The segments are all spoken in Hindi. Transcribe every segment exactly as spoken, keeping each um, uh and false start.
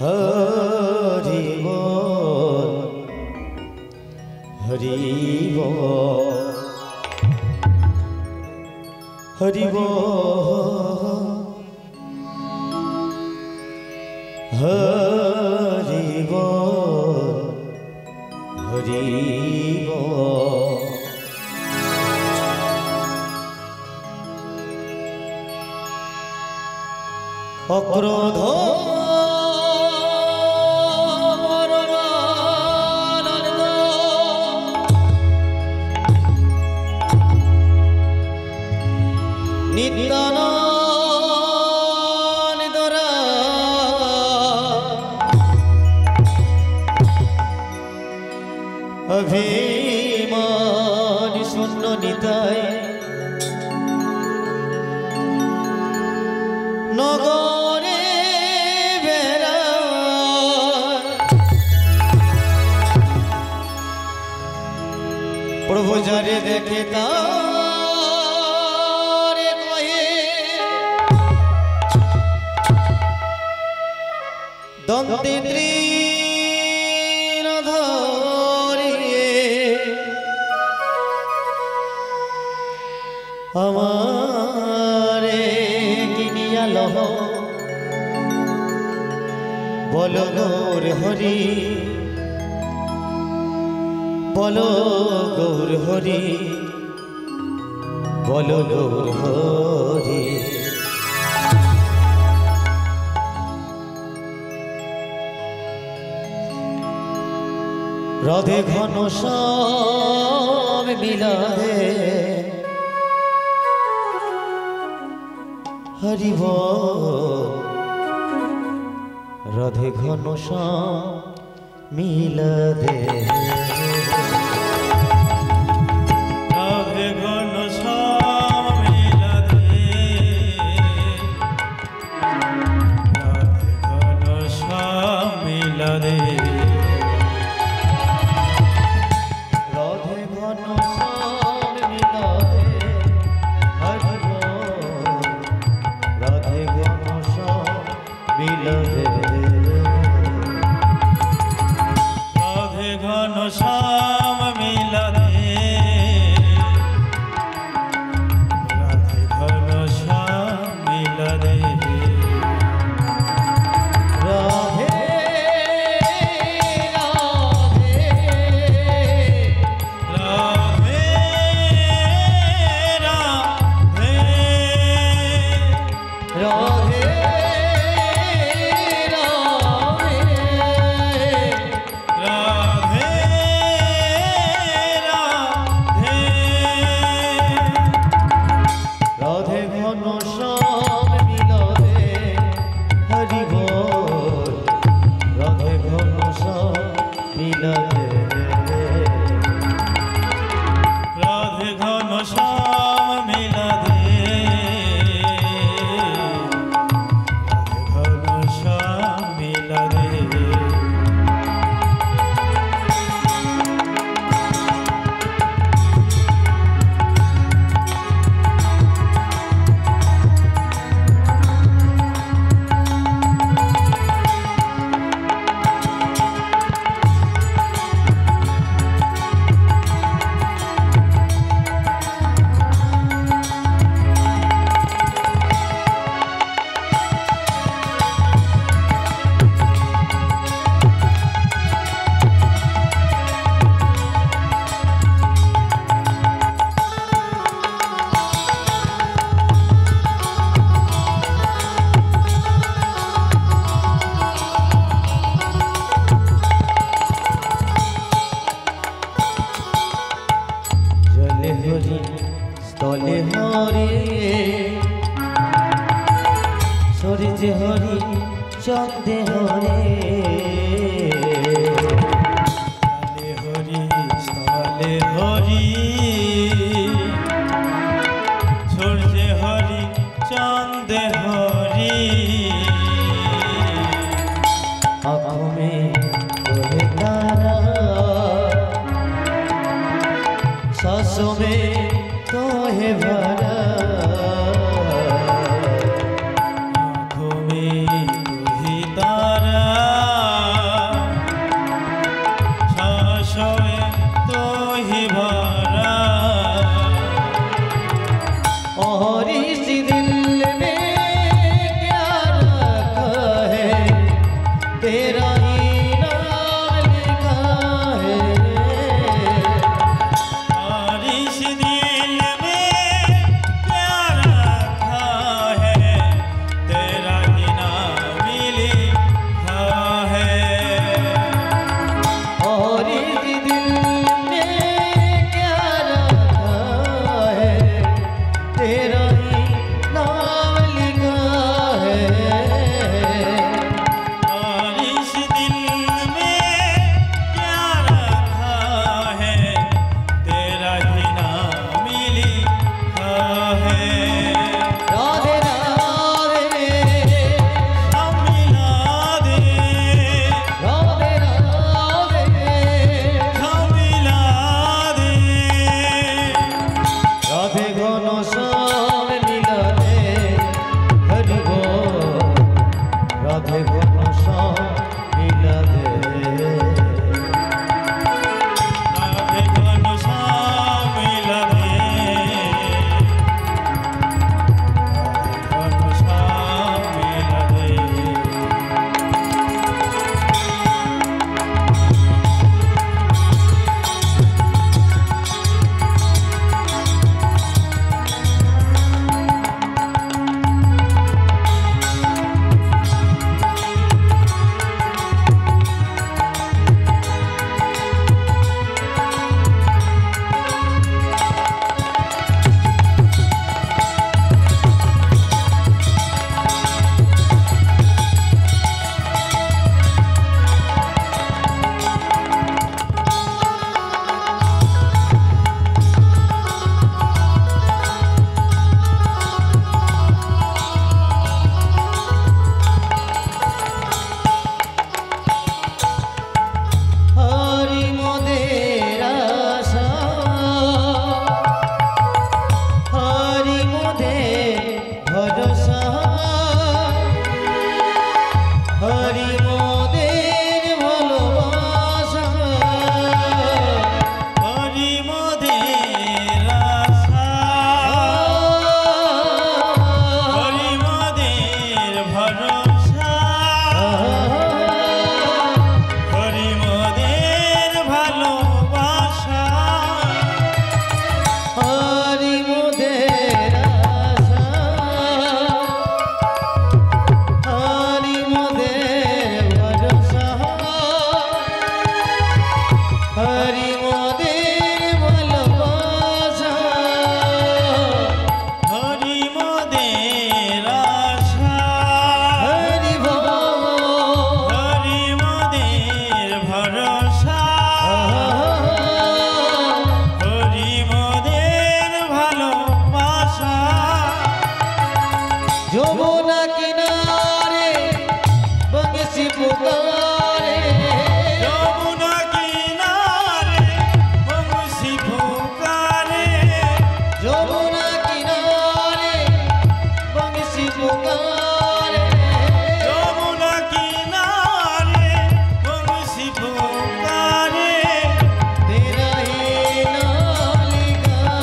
हरि बोल हरि बोल हरि बोल हरि बोल हरि बोल। अक्रोध अभिमान शून्य निताय नगरे बेरा प्रभु जारे देखे तारे कहे दंते हमारे किनिया लह बोलो गौर हरि बोलो गौर हरि बोलो गौर हरि। राधे घन श्याम मिला दे हरि बोल राधे घन श्याम मिला दे राधे घन श्याम मिला दे राधे घन श्याम मिला दे राधे घन श्याम मिला दे हरि बोल राधे घन श्याम मिला दे राधे घन श्याम मिला दे राधे घन श्याम मिला दे राधे राधे राधे राधे স্থলে হরে সরিতে হরি চন্দে হরে हरि स्थले हरि सूर्य हरि चांद हरि आँखों में तोहे तारा सांसों में तोहे भरा आँखों में तू ही तारा तेरा ही नाम लिखा है और इस दिल में प्यार रखा है तेरा ही नाम लिखा है और इस दिल में क्या रखा है तेरा ही नाम लिखा है और इस दिल में क्या रखा है तेरा ही नाम लिखा है राधे राधे हम मिला दे राधे राधे हम मिला दे राधे घन श्याम लीला दे हरि बोल राधे घन श्याम लीला दे राधे घन श्याम मिला दे राधे घन श्याम मिला दे हरि मोदेर आशा हरि मोदेर भरोसा हरि मोदेर ভালোবাসা हरि मोदेर आशा हरि मोदेर भरोसा हरि मोदेर ভালোবাসা हरि मोदेर आशा हरि मोदेर भरोसा हरि मोदेर ভালোবাসা हरि मोदेर आशा हरि बोल हरि मोदेर भरोसा हरि मोदेर ভালোবাসা যমুনা কিনারে বংশী পুকারে যমুনা কিনারে বংশী পুকারে যমুনা কিনারে বংশী পুকারে যমুনা কিনারে বংশী পুকারে तेरा ही नाम लिखा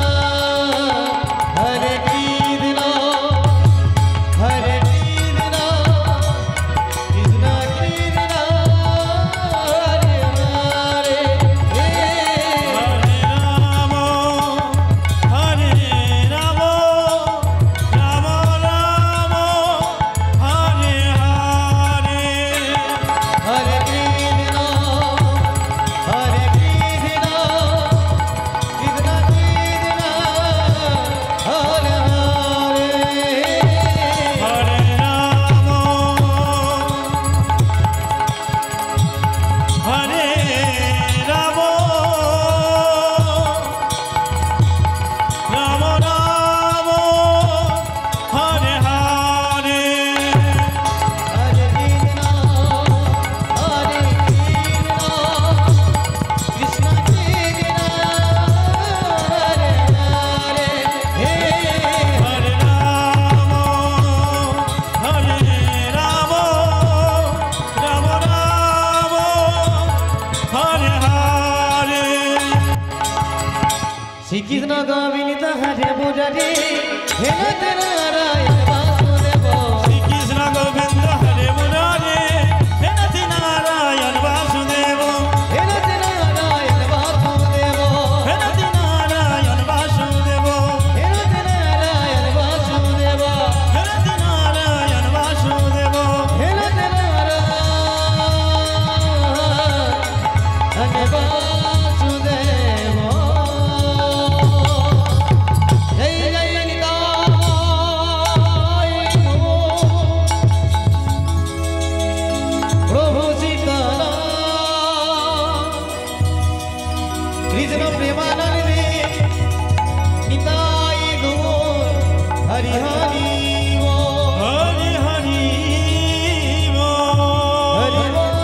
हर चीज ना हर चीज ना कृष्णा कृष्णा हरे हरे हे हरे राम हरे राम राम राम हरे हरे हरे कृष्णा हरे कृष्णा कृष्णा कृष्णा हरे हरे हरे राम हरे राम राम राम हरे हरे हरे कृष्णा हरे कृष्णा कृष्णा कृष्णा हरे हरे हे हरे राम हरे राम राम राम हरे हरे श्री कृष्ण गोविंद हरे मुरारी हे नारायण वासुदेव श्री कृष्ण गोविंद हरे मुरारे हे हरि हरि बोल हरि हरि बोल हरि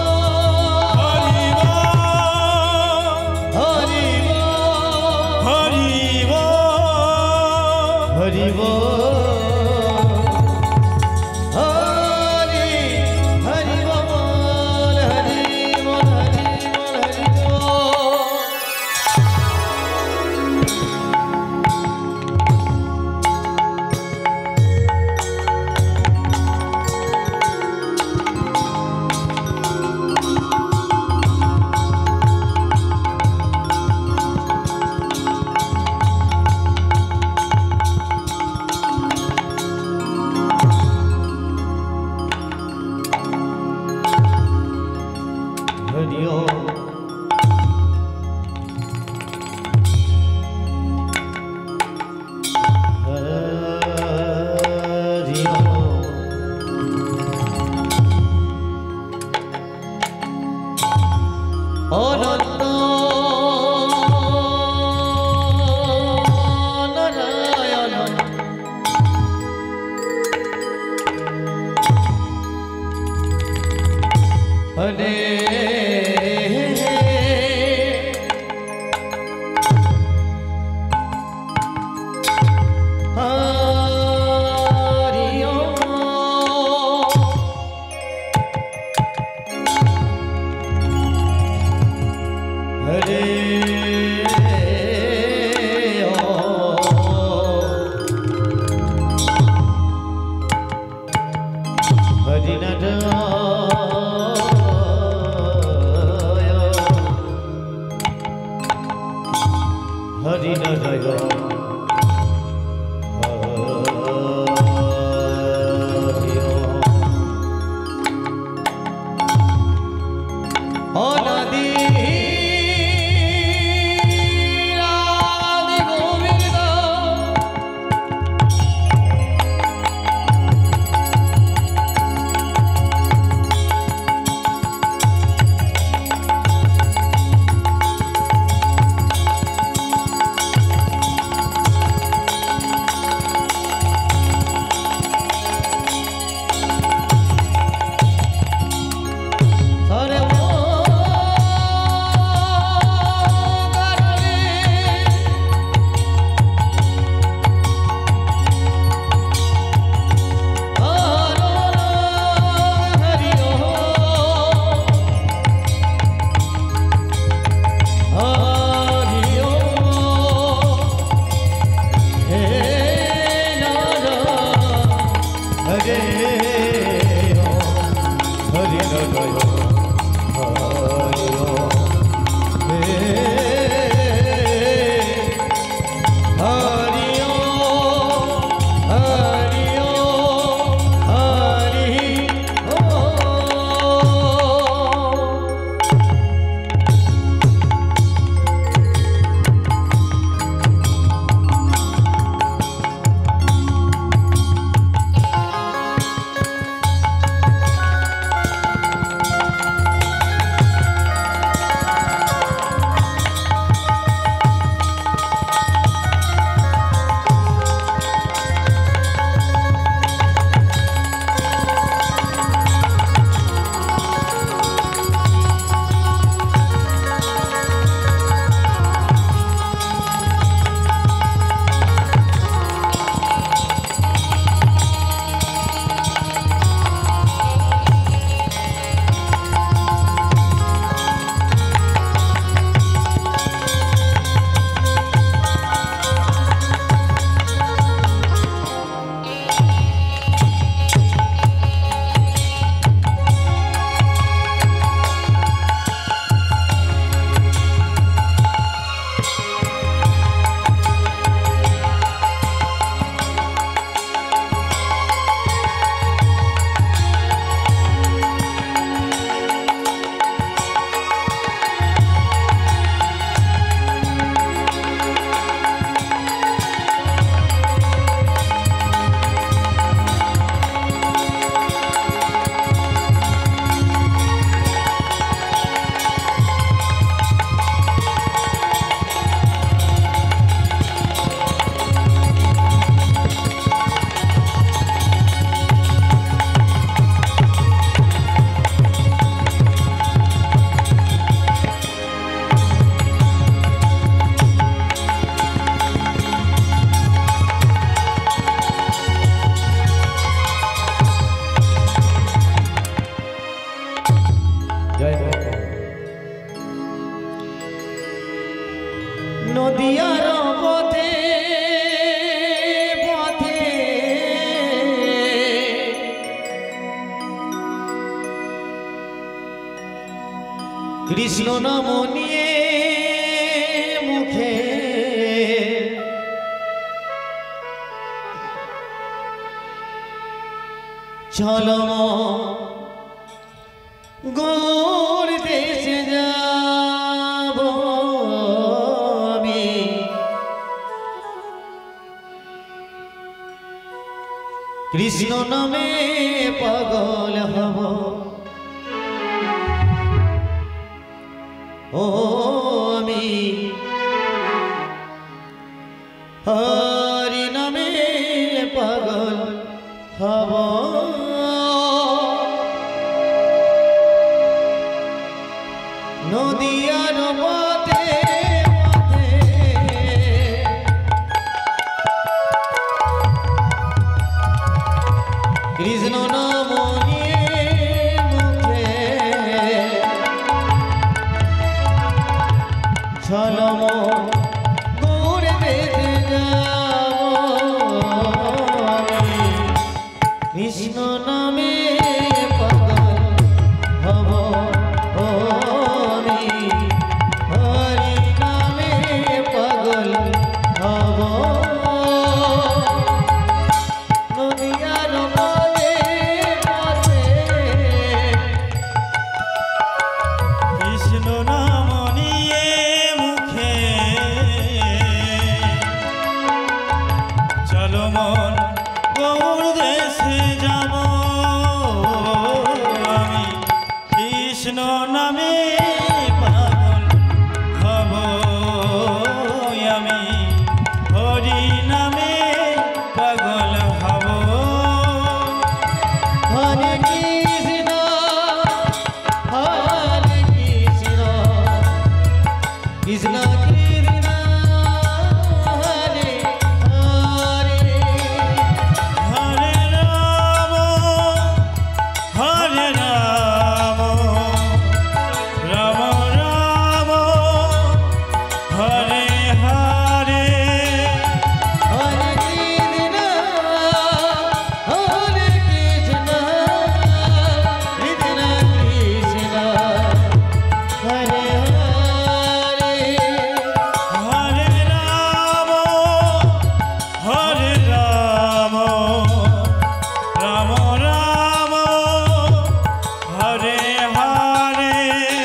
बोल हरि बोल हरि बोल हरि बोल हरि बोल हरि हरि बोल हरि बोल हरि बोल हरि ओम हरि ओम अनंत नारायण हरे हरि ओम हरे ओम हरि नारायण हरि नारायण अनादि राधे गोविंद জয় বাবা। নদিয়ার পথে পথে কৃষ্ণ নাম নিয়ে মুখে চলো গৌর দেশে যাব আমি, কৃষ্ণ নামে পাগল হব। ও আমি হরি নামে পাগল হব। নদিয়ার পথে পথে কৃষ্ণ নাম নিয়ে মুখে চলম গৌর দেশে যাব আমি, কৃষ্ণ নামে পাগল হব। ও আমি হরি নামে পাগল হব। নদিয়ার পথে পথে কৃষ্ণ নাম নিয়ে মুখে চলো মন গৌর দেশে যাব আমি, কৃষ্ণ নামে পাগল হব আমি, হরি নামে পাগল হব। হরে কৃষ্ণ হরে কৃষ্ণ কৃষ্ণ কৃষ্ণ হরে হরে, হরে রাম হরে রাম রাম রাম হরে হরে, হরে কৃষ্ণ হরে কৃষ্ণ কৃষ্ণ কৃষ্ণ হরে হরে, হরে রাম হরে রাম রাম রাম হরে হরে।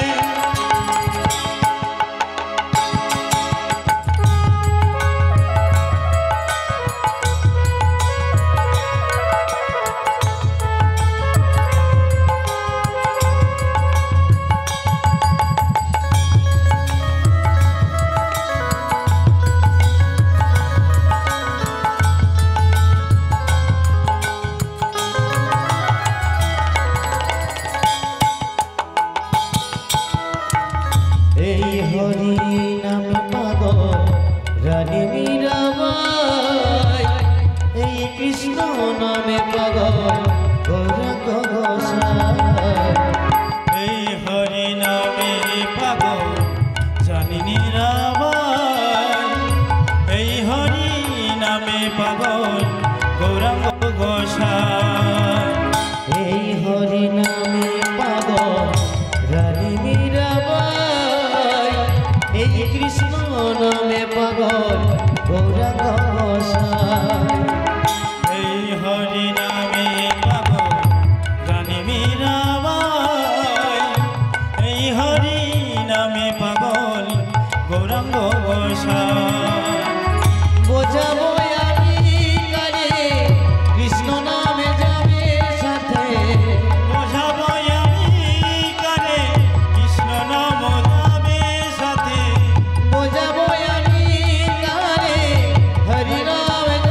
এই হরি নাম পাগল রানী মীরাবাই, এই কৃষ্ণ নামে পাগল গৌরাঙ্গ গোসাই। এই হরি নামে পাগল জানিনি রাবাই, এই হরি নামে পাগল গৌরাঙ্গ গোসাই। এই হরি নামে পাগল রানী মীরাবাই, এই কৃষ্ণ নামে পাগল গৌরাঙ্গ গোসাই। এই হরি নামে পাগল রানী মীরাবাই, এই হরি নামে পাগল গৌরাঙ্গ গোসাই। বোঝাবো আমি কারে কৃষ্ণ নামে যাবে সাথে, বোঝাবো আমি কারে কৃষ্ণ নাম যাবে সাথে, বোঝাবো আমি কারে হরি নামে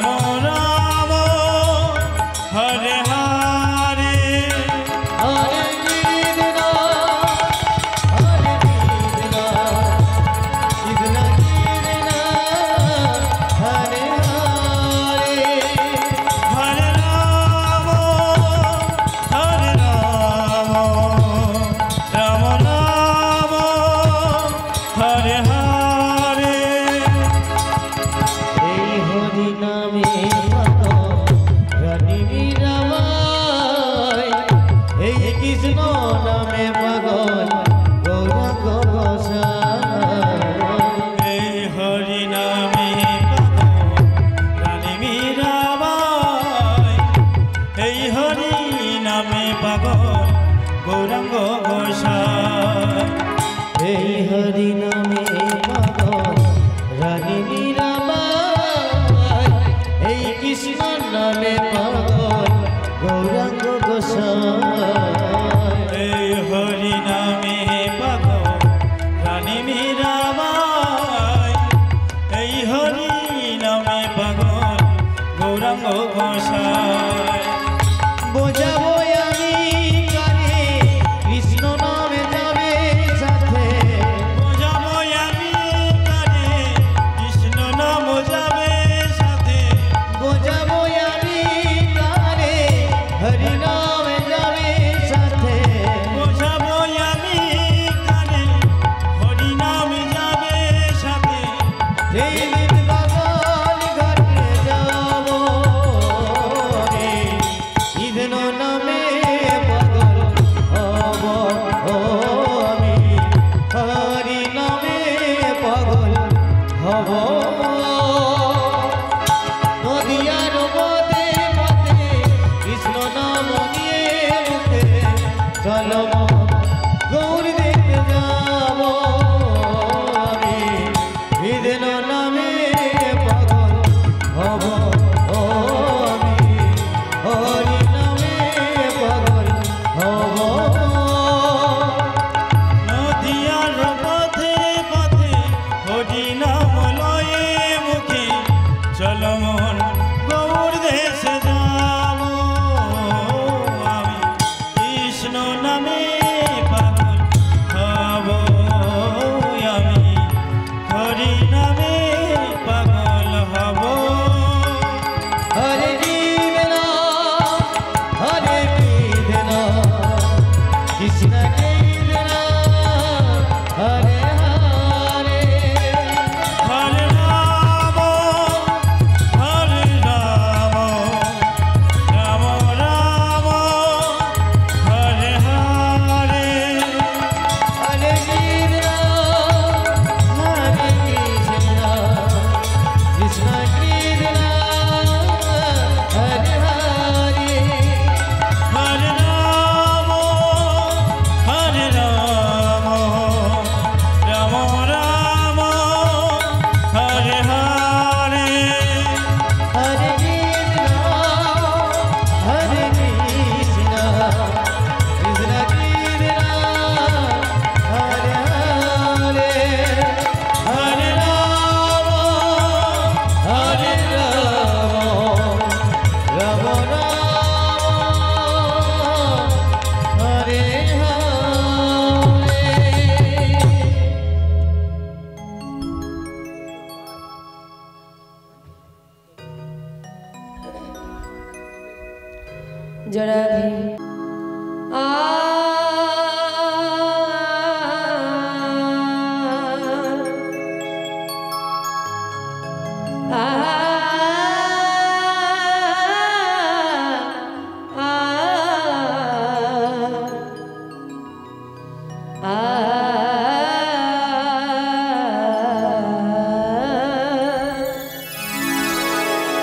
राम हरे हरे हरे कृष्ण हरे कृष्ण कृष्ण कृष्ण हरे हरे हरे राम हरे राम राम राम हरे हरे এই হরি নামে রানী মীরাবাই এই কৃষ্ণ নামে পাগল গৌরাঙ্গ গোসাই এই হরি নামে রানী মীরাবাই এই হরি নামে পাগল গৌরাঙ্গ গোসাই এই হরি নামে পাগল রানী মীরাবাই এই কৃষ্ণ নামে পাগল গৌরাঙ্গ গোসাই এই হরি নামে পাগল রানী মীরাবাই এই হরি নামে পাগল গৌরাঙ্গ গোসাই বোঝাবো আমি কারে কৃষ্ণ নামে যাবে সাথে বোঝাবো আমি কারে কৃষ্ণ নাম যাবে সাথে বোঝাবো আমি কারে হরি নামে যাবে সাথে বোঝাবো আমি কারে হরি নাম যাবে সাথে যেই দিন বাগান ঘাটে যাবো রে ইদন নামে পাগল হব ও আমি হরি নামে পাগল হব নদিয়ার পথে পথে কৃষ্ণ নাম নিয়ে মুখে চলো গৌরী দেখতে যাব আমি ইদন নামে পাগল হব ও আমি হরি নামে পাগল হব নদিয়ার পথে পথে হরি নাম লয়ে মুখে চলো মন গৌর দেশে যাব আমি কৃষ্ণ নামে পাগল হব আমি হরি নামে পাগল হব হরে কৃষ্ণ হরে কৃষ্ণ কৃষ্ণ কৃষ্ণ হরে হরে হরে রাম হরে রাম রাম রাম হরে হরে হরে কৃষ্ণ হরে কৃষ্ণ কৃষ্ণ কৃষ্ণ হরে হরে হরে রাম হরে রাম রাম রাম হরে হরে হরে কৃষ্ণ হরে কৃষ্ণ কৃষ্ণ কৃষ্ণ হরে হরে হরে রাম হরে রাম রাম রাম হরে হরে जरा भी आ आ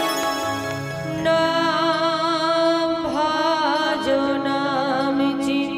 नाम भाजो नाम चित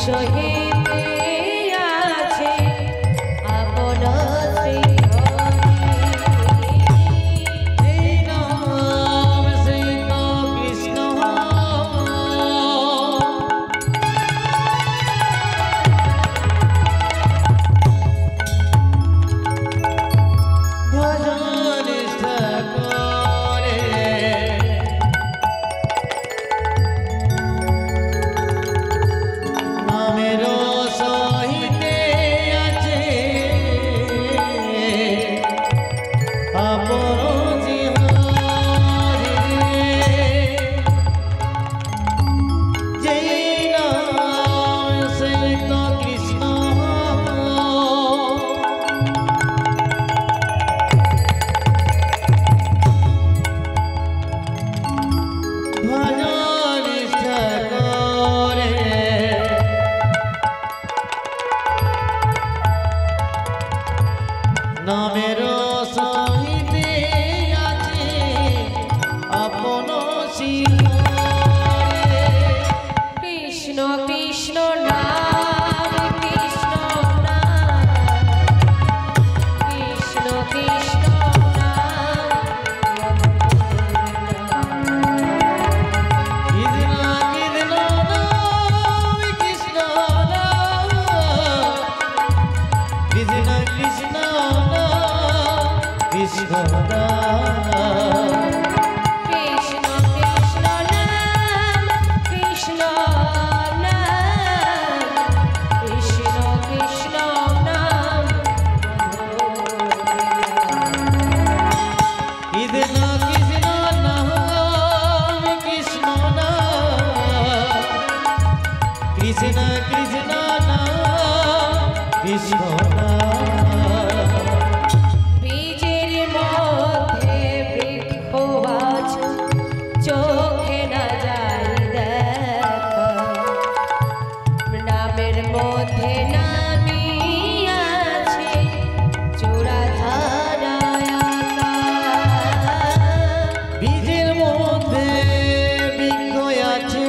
সহিতে আছে আপন শ্রী নামের সহিতে আছে আপন শিরে কৃষ্ণ কৃষ্ণ নাম কৃষ্ণ নাম কৃষ্ণ কৃষ্ণ নাম কৃষ্ণ কৃষ্ণ কৃষ্ণ কৃষ্ণ কৃষ্ণ কৃষ্ণ নাম কৃষ্ণ নাম কৃষ্ণ কৃষ্ণ নাম কৃষ্ণ কৃষ্ণ নাম কৃষ্ণ নাম কৃষ্ণ কৃষ্ণ নাম কৃষ্ণ চোখে না যাই দেখা নামের মধ্যে নামি আছে চূড়াধারায় বীজের মধ্যে বৃক্ষ আছে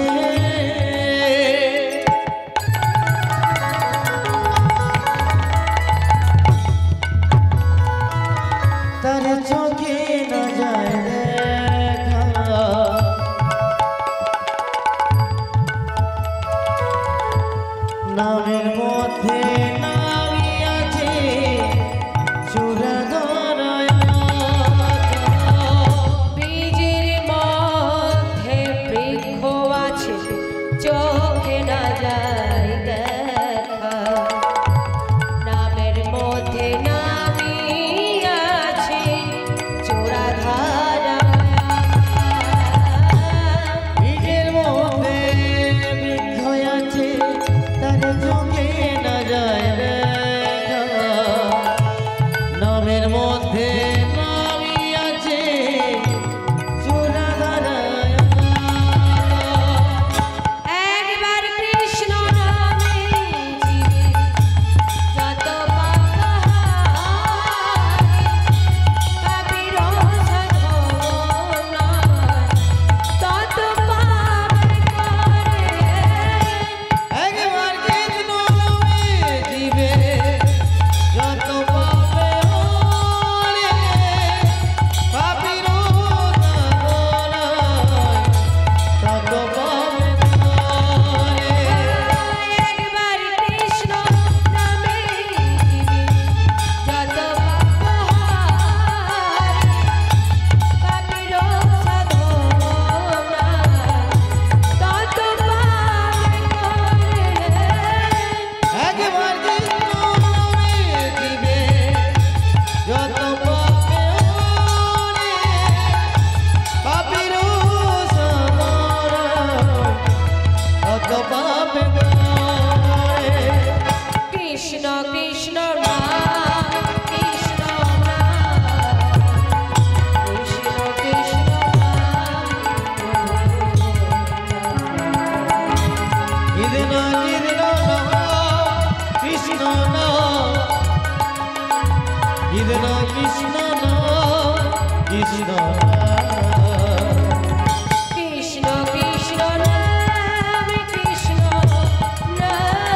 তার চোখে না যায় নামের মধ্যে নামি আছে চূড়াধারায় বীজের মধ্যে বৃক্ষ আছে চোখে না যাই দেখা নামের মধ্যে নামি আছে চূড়াধারায় বীজের মধ্যে বৃক্ষ আছে তার চোখে না যায় দেখা নামের মধ্যে নামি আছে চূড়াধারায় একবার কৃষ্ণ নামে জীবে যত পাপ পাপের সাধনা তত পাপ করে একবার কৃষ্ণ নামে জীবে যত পাপে হরে পাপীর তত পাপে করে একবার কৃষ্ণ নামে জীবে যত পাপ পাপের সাধনা তত পাপ করে একবার কৃষ্ণ নামে জীবে যত পাপে হরে পাপীর তত পাপে করে কৃষ্ণ কৃষ্ণ নাম কৃষ্ণ নাম কৃষ্ণ কৃষ্ণ ইদিন ইদিন কৃষ্ণ নাম ইদিন কৃষ্ণ নাম কৃষ্ণ কৃষ্ণ কৃষ্ণ নাম কৃষ্ণ নাম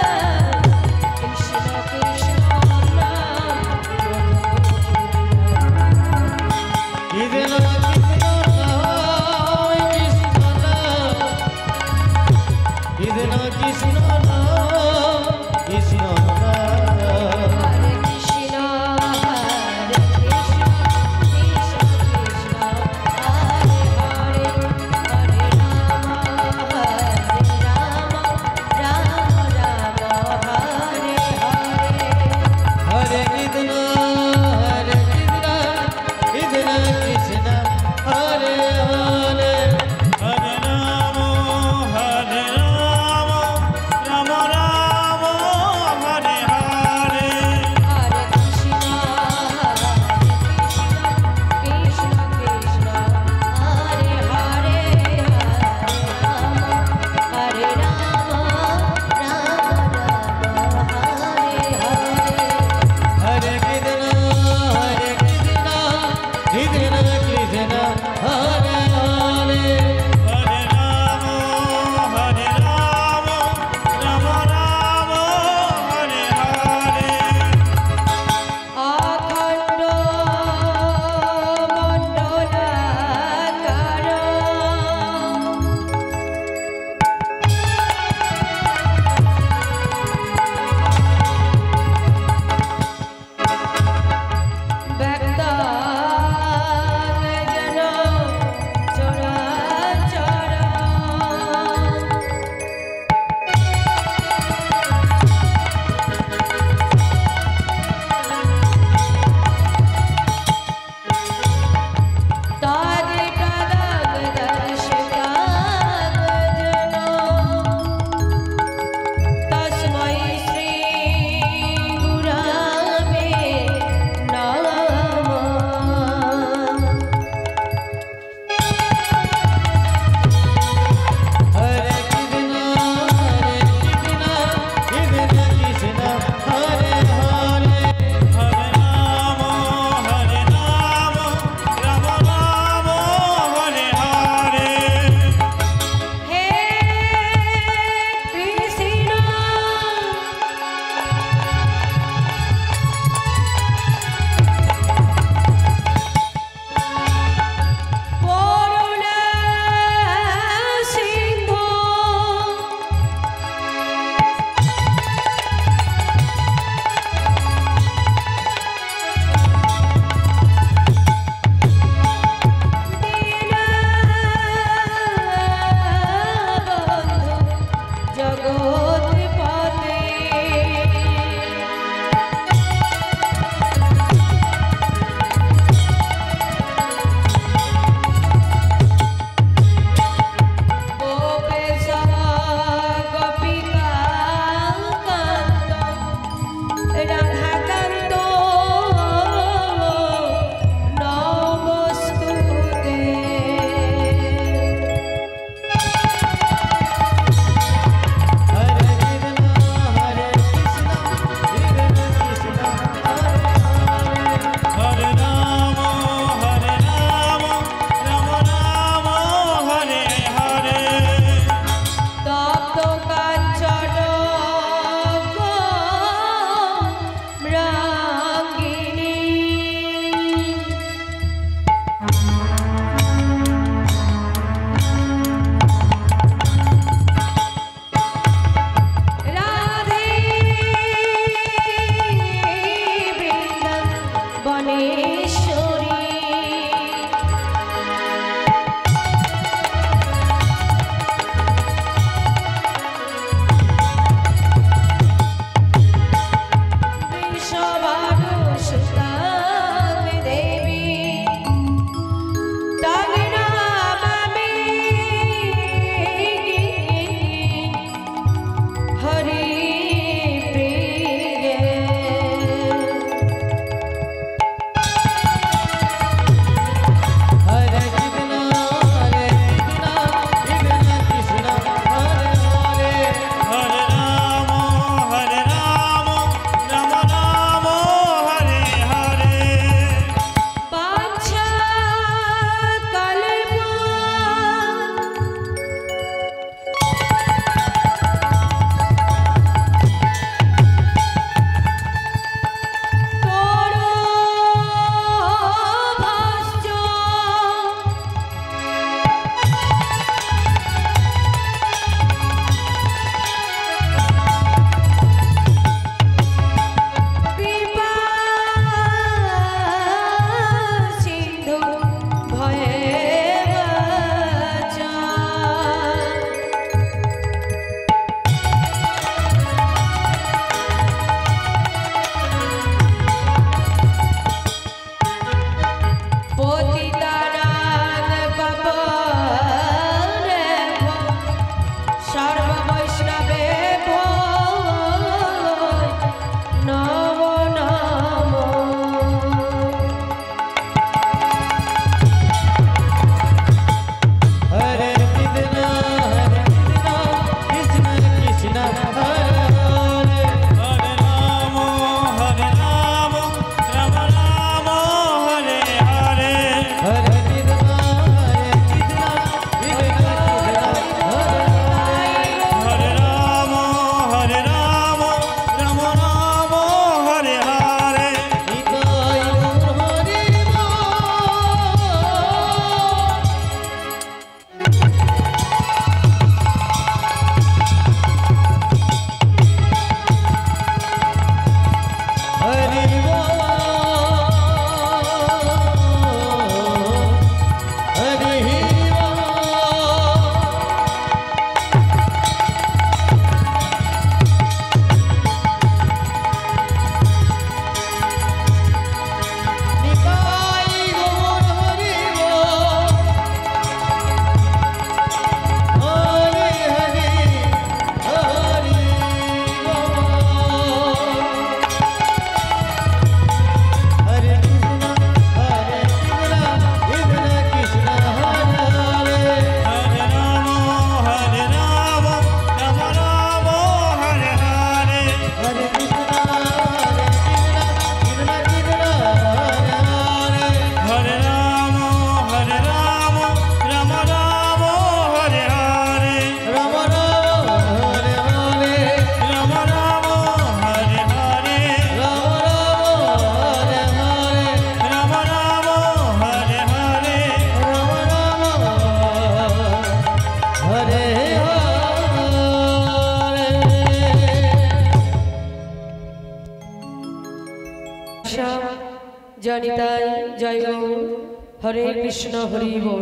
হরে কৃষ্ণ হরি বল।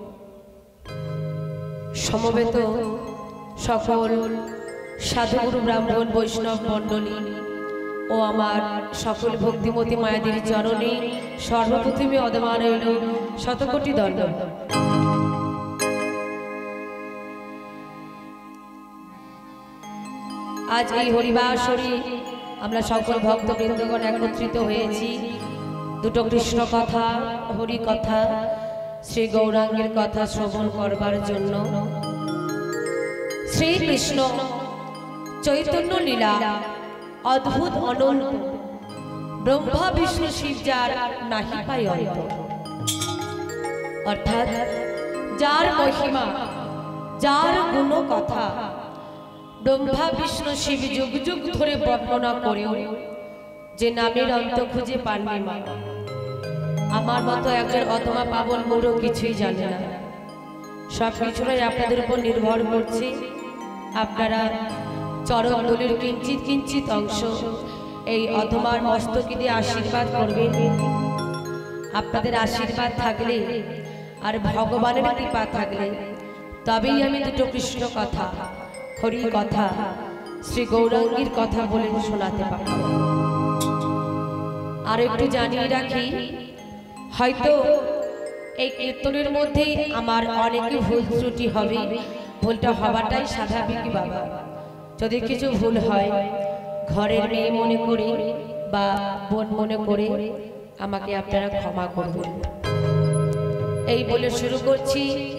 সমবেত সকল সাধুগুরু ব্রাহ্মণ বৈষ্ণব মণ্ডলী ও আমার সকল ভক্তিমতী মায়াদের চরণে সর্বপ্রথমে অদমান হইল শতকোটি দণ্ডবৎ। আজ এই হরিবাসরে আমরা সকল ভক্তবৃন্দগণ একত্রিত হয়েছি দুটো কৃষ্ণ কথা, হরি কথা, শ্রী গৌরাঙ্গের কথা শ্রবণ করবার জন্য। শ্রীকৃষ্ণ চৈতন্য লীলা অদ্ভুত অনন্ত, ব্রহ্মা বিষ্ণু শিব যার নাহি পাই অন্ত। অর্থাৎ যার মহিমা, যার গুণ কথা ব্রহ্মা বিষ্ণু শিব যুগ যুগ ধরে বর্ণনা করেও যে নামের অন্ত খুঁজে পাননি মা। আমার মতো একজন অথমা পাবন মূঢ় কিছুই জানে না। সব কিছুটাই আপনাদের উপর নির্ভর করছে। আপনারা চরণ দলের কিঞ্চিত কিঞ্চিত অংশ এই অথমার মস্তকে দিয়ে আশীর্বাদ করবেন। আপনাদের আশীর্বাদ থাকলে আর ভগবানের কৃপা থাকলে তবেই আমি দুটো কৃষ্ণ কথা, হরি কথা, শ্রী গৌরাঙ্গীর কথা বলে শোনাতে পারব। আর একটু জানিয়ে রাখি, হয়তো এই কীর্তনের মধ্যে আমার অনেকে ভুল ত্রুটি হবে। ভুলটা হওয়াটাই স্বাভাবিক বাবা। যদি কিছু ভুল হয় ঘরের মেয়ে মনে করে বা বোন মনে করে আমাকে আপনারা ক্ষমা করবেন। এই বলে শুরু করছি